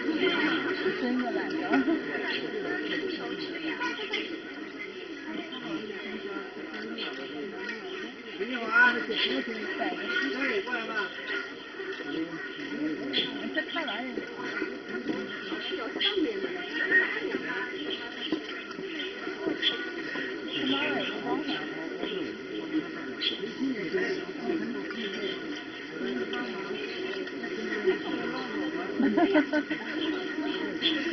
真的懒得。 没有啊，这里过来吧。 这看完人。他妈也不帮他。哈哈哈哈。